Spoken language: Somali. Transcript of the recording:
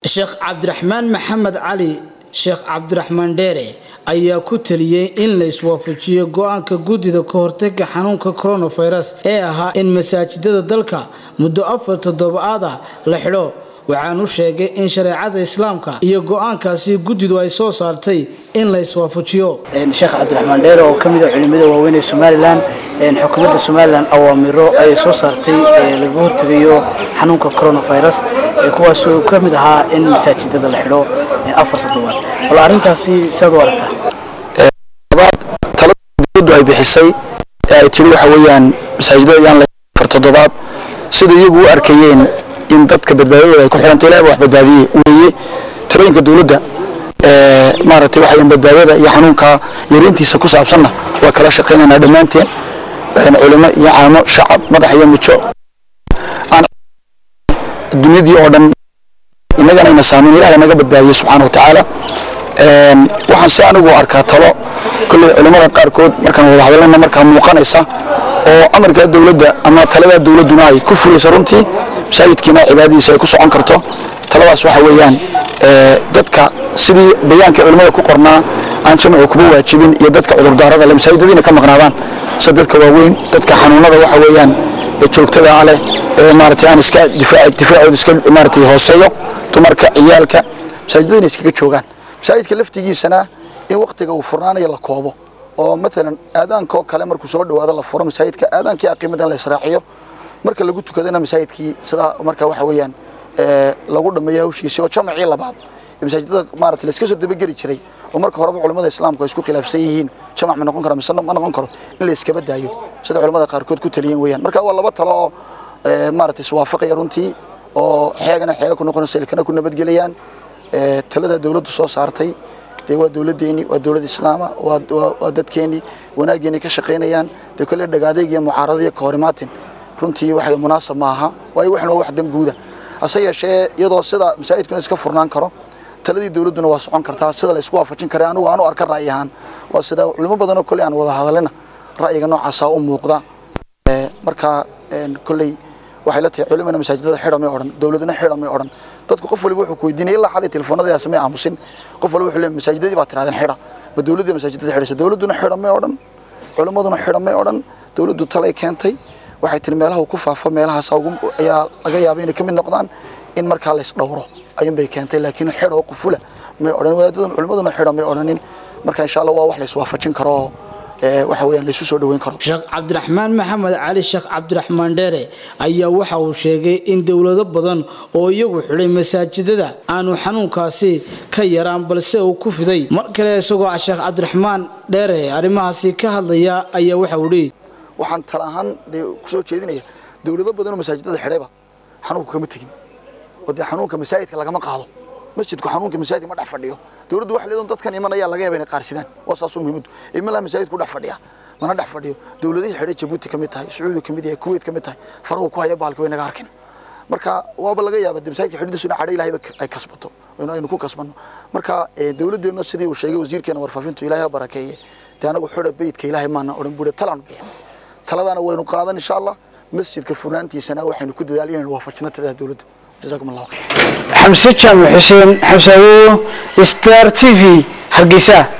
Sheekh Abdurrahman Maxamed Ali Sheekh Abdurrahman Dheere ayaa ku taliyay in la iswaafajiyo go'aanka gudida ka hortagga xanuunka coronavirus ee ahaa in masaajidada dalka muddo 4 toddobaad la xidho waxaan u sheegay in shariicada islaamka iyo go'aankaasi gudidu ay soo saartay in la iswaafajiyo Sheekh Abdurrahman Dheere oo kamid ah culimada waaweyn ee Soomaaliland xukuumadda Soomaaliland awaamiro ay soo saartay laga hortagayo xanuunka coronavirus kuwaas oo kamid ahaa in masaajidada la xidho 4 toddobaad wala arintaasi sidoo aragta taladu ay bixisay ay tiri waxa weeyaan masaajidada yaan la 4 toddobaad sida iyagu u arkayeen in dadka badbaadada ay ku xirantay ilaahay wax badbaadiyay weeye tareenka dawladda maartay waxa ay badbaadada iyo xanuunka yareentiisa ku saabsanna waa kala shaqeynayna dhamaanteen culimo iyo caamo shacab madax iyo mijo aan dunyadii oo dhan inagana ina saameyn ilaahay naga badbaadiyo subhanahu wa ta'ala waxaan si anigu arkaa talo kulli culimada qaar kood markaan wada hadalna markaa muuqanaysa oo amarka dawladda ama talada dawladuna ay ku fuliso runtii masaajidkina cibaadadiisa ay ku socon karto taladaas waxa weeyaan dadka sidii bayaanka culimada ku qornaa aan jamcu kuma waajibin iyo dadka cudurdaarada la masaajidadiina ka maqnaadaan sida dadka waaweyn dadka xanuunada waxa weeyaan joogtada ale maartay aan iska difaac iska maartay hooseeyo dumarka ciyaalka masaajidada iskaga joogan masaajidka laftigiisana in waqtiga uu furnaanayo la koobo oo midaan aadaanka kale markuu soo dhawaado la furo masaajidka aadaankii aqiimadan la israaciyo marka lagu tukadana masaajidkii sida marka waxa weeyaan lagu dhameeyo hawshiisa oo jamacii labaad masaajidada maartay la iska soo dabageli jiray oo marka horeba culimada islaamku ay isku khilaafsan yihiin jamac ma noqon karo mise ma noqon karo in la iska badaayo sida culimada qaar kood ku taliyeen weeyaan marka waa laba talo oo maartay iswaafaqay runtii oo xeegana ku noqonaysa ilkana ku nabadgeliyaan talada dawladdu soo saartay waa dawladeeni waa dawlad islaama waa dadkeeni wanaageeni ka shaqeynayaan kale dhagaadeeg iyo mucaaradada ka horimaatin runtii waxa munaasab maaha way waxna wax dan guuda asayeeshee iyadoo sida masaajidkuna iska furnaan karo taladii dawladuna waa socon kartaa sida la isku waafajin karo anigu aan u arka ra'yahan waa sida culimo badan oo kale aan wada hadalina ra'yiga noocaas u muuqda marka kulli waxay la tahay culimada masaajidada xidhamay oran dawladuna xidhamay oran dadku qof waliba wuxuu ku weydiinay ilaa xalay telefoonada ay sameeyaan aamusin qof waliba wuxuu leeyahay masaajidadii baa tiraadeen xidha ma dawladda masaajidada xidhaysa dawladuna xidhamay oran culimaduna xidhamay oran dawladdu talay keentay waxay tir meelaha ku faafo meelahaas ayaa laga yaabay inay kamid noqdaan in marka la is dhowro ayaan bay keentay laakiin xidho qofula ma oran wadaadada culimaduna xidhamay oranin marka insha Allah waa wax la is waafajin karo waxa weeyaan la isu soo dhaweyn karo Sheekh Abdurrahman Maxamed Ali Sheekh Abdurrahman Dheere ayaa waxa uu sheegay in dawlado badan oo iyagu xidhay masaajidada aanu xanuunkaasi ka yaraan balse uu ku fiday markale isagoo Sheekh Abdurrahman Dheere arimahaasi ka hadlaya ayaa waxa uu leeyahay waxaan talahan ku soo jeedinaya dawlado badan oo masaajidada xidhayba xanuunka kama tagin wada xanuunka masaajidka lagama qaado masjidku xanuunka masaajidka ma dhex fadhiyo dawladdu wax leedahay dadkan imanaya laga yaabay inay qaarsidaan waa saas muhiimad imala masaajidku dhex fadhiya mana dhex fadhiyo dawladii xidhay Djibouti kamid tahay Sacuudi kamid yahay Kuwait kamid tahay Faroe ku haya baalka way naga arkin marka waaba laga yaabay masaajidka xidhidiisuna cadhay Ilaahay ay kasbato inaynu ku kasbano marka dawladeena sidii uu sheegay wasiirkeena warfaafintu Ilaahay barakeeye anagu xidha beedka Ilaahay maana oran buure talaan bixin taladana waynu qaadan insha Allah masjidka furnaantiisana waxaynu ku dadaalayeen inuu waafajino tada dawladda جزاكم الله خير حمزة جامع حسين حمزة ستار تي في هرقيسة